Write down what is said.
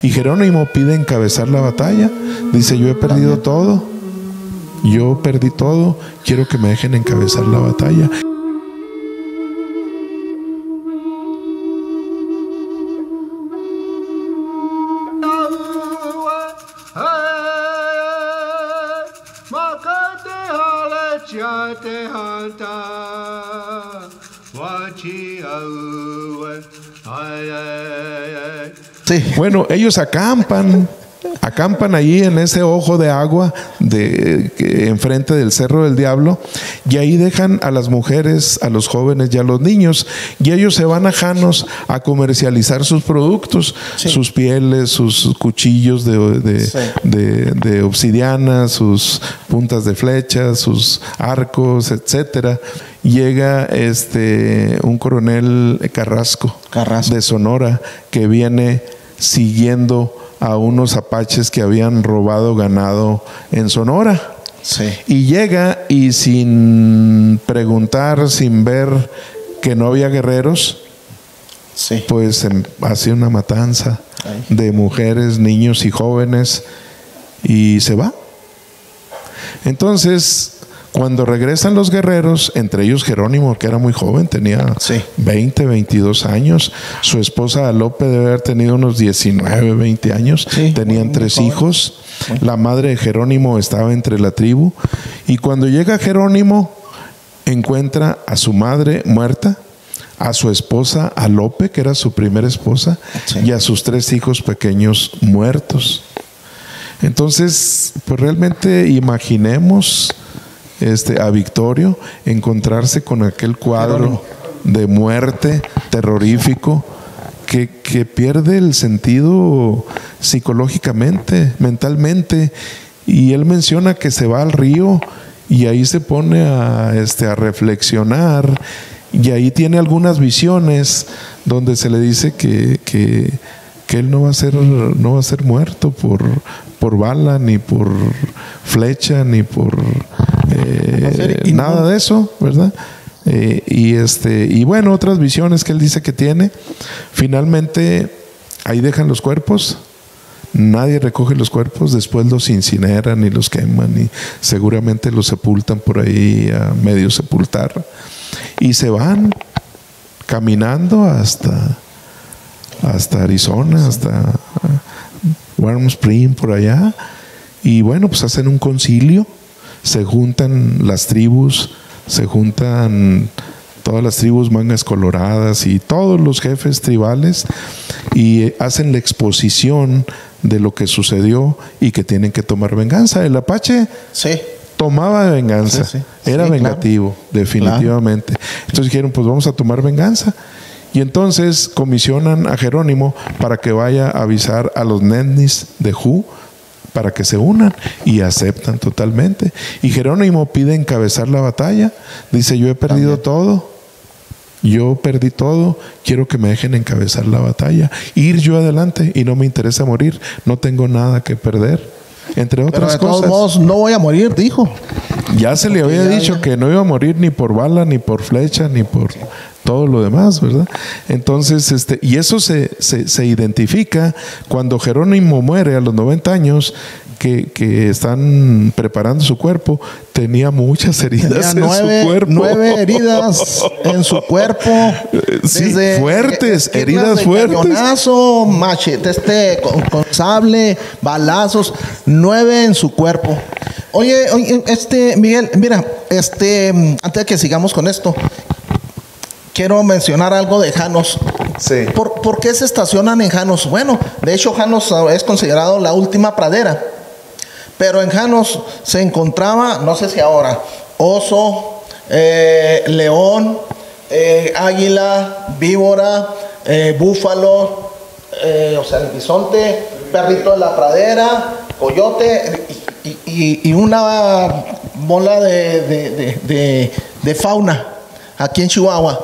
Y Jerónimo pide encabezar la batalla. Dice, yo he perdido todo. Yo perdí todo. Quiero que me dejen encabezar la batalla. Sí. Bueno, ellos acampan allí en ese ojo de agua enfrente del Cerro del Diablo, y ahí dejan a las mujeres, a los jóvenes y a los niños, y ellos se van a Janos a comercializar sus productos, sí, sus pieles, sus cuchillos de obsidiana, sus puntas de flechas, sus arcos, etcétera. Llega un coronel Carrasco de Sonora, que viene siguiendo a unos apaches que habían robado ganado en Sonora. Sí. Y llega, y sin preguntar, sin ver que no había guerreros, sí, pues hace una matanza de mujeres, niños y jóvenes, y se va. Entonces, cuando regresan los guerreros, entre ellos Jerónimo, que era muy joven, tenía 20, 22 años. Su esposa Alope debe haber tenido unos 19, 20 años. Sí, tenían 3 hijos. La madre de Jerónimo estaba entre la tribu. Y cuando llega Jerónimo, encuentra a su madre muerta, a su esposa Alope, que era su primera esposa, y a sus 3 hijos pequeños muertos. Entonces, pues realmente imaginemos a Victorio encontrarse con aquel cuadro de muerte terrorífico que pierde el sentido psicológicamente, mentalmente. Y él menciona que se va al río y ahí se pone a reflexionar, y ahí tiene algunas visiones donde se le dice que él no va a ser muerto por bala, ni por flecha, ni por nada de eso, ¿verdad? Y bueno, otras visiones que él dice que tiene. Finalmente, ahí dejan los cuerpos. Nadie recoge los cuerpos, después los incineran y los queman, y seguramente los sepultan por ahí a medio sepultar. Y se van caminando hasta Arizona, hasta Warm Spring, por allá. Y bueno, pues hacen un concilio, se juntan las tribus, se juntan todas las tribus mangas coloradas y todos los jefes tribales, y hacen la exposición de lo que sucedió y que tienen que tomar venganza. El apache tomaba venganza, era vengativo, claro, definitivamente. Claro. Entonces dijeron, pues vamos a tomar venganza. Y entonces comisionan a Jerónimo para que vaya a avisar a los Nednis de Hu para que se unan, y aceptan totalmente. Y Jerónimo pide encabezar la batalla. Dice, yo he perdido todo. Yo perdí todo. Quiero que me dejen encabezar la batalla. Ir yo adelante, y no me interesa morir. No tengo nada que perder. Entre otras cosas. De todos modos, no voy a morir, dijo. Ya se le había dicho que no iba a morir ni por bala, ni por flecha, ni por todo lo demás, ¿verdad? Entonces, y eso se identifica cuando Jerónimo muere a los 90 años, que están preparando su cuerpo. Tenía muchas heridas en su cuerpo. 9 heridas en su cuerpo. Sí, fuertes, heridas fuertes. Cañonazo, machete, con sable, balazos, 9 en su cuerpo. Oye, Miguel, mira, antes de que sigamos con esto, quiero mencionar algo de Janos. Sí. ¿Por qué se estacionan en Janos? Bueno, de hecho, Janos es considerado la última pradera. Pero en Janos se encontraba, no sé si ahora, oso, león, águila, víbora, búfalo, o sea, el bisonte, perrito de la pradera, coyote y una bola de fauna aquí en Chihuahua.